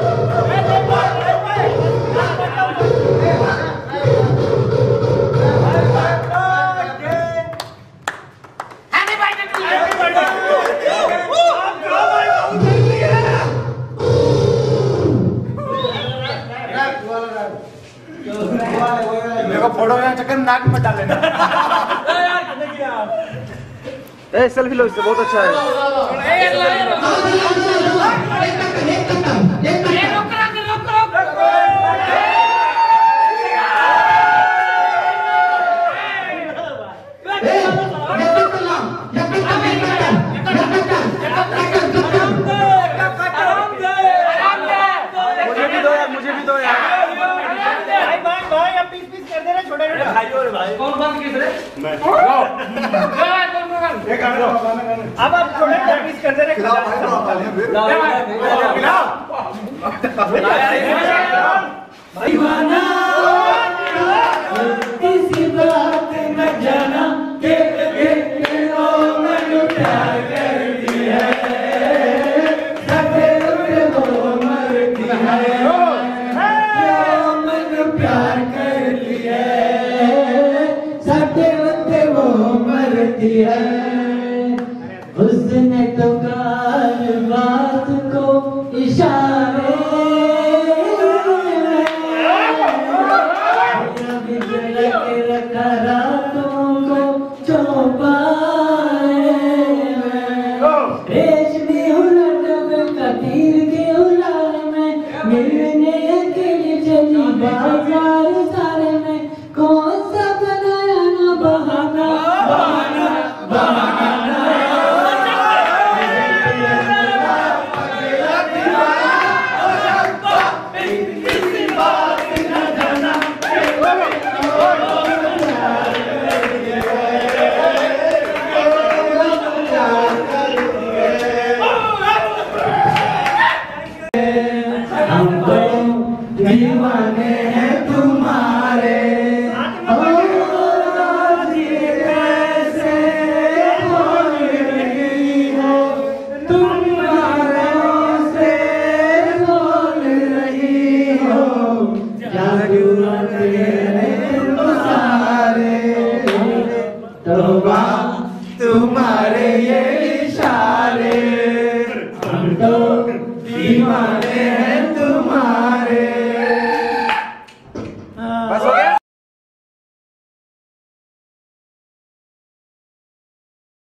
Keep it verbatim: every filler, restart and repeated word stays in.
Photo का चक्कर नाक में डाल लेना। ए सेल्फी लो, इससे बहुत अच्छा है। मुझे भी दो यार, मुझे भी दो यार। कौन कौन किस रे? मैं। अब आप छोटे पीस कर दे रहे। दीवाना किसी बात न जाना के के ओ मैंने प्यार कर दिया है, सके वो मरती है, मैंने प्यार कर लिया है, सके वो मरती है। उसने तो कार बात को इशारे रखा रातों को चौपाए, रेशमी हुलट का तीर के उलाल में, मिलने के लिए चली बाजार सारे में, कौन सा बनाया ना बहाना बहाना बहाना। दीवाने हैं तुम्हारे, आज ये कैसे बोल रही हो, तुम्हारे से बोल रही हो, जादू तेरे सारे, तौबा तुम्हारे ये इशारे, हम तो दीवाने हैं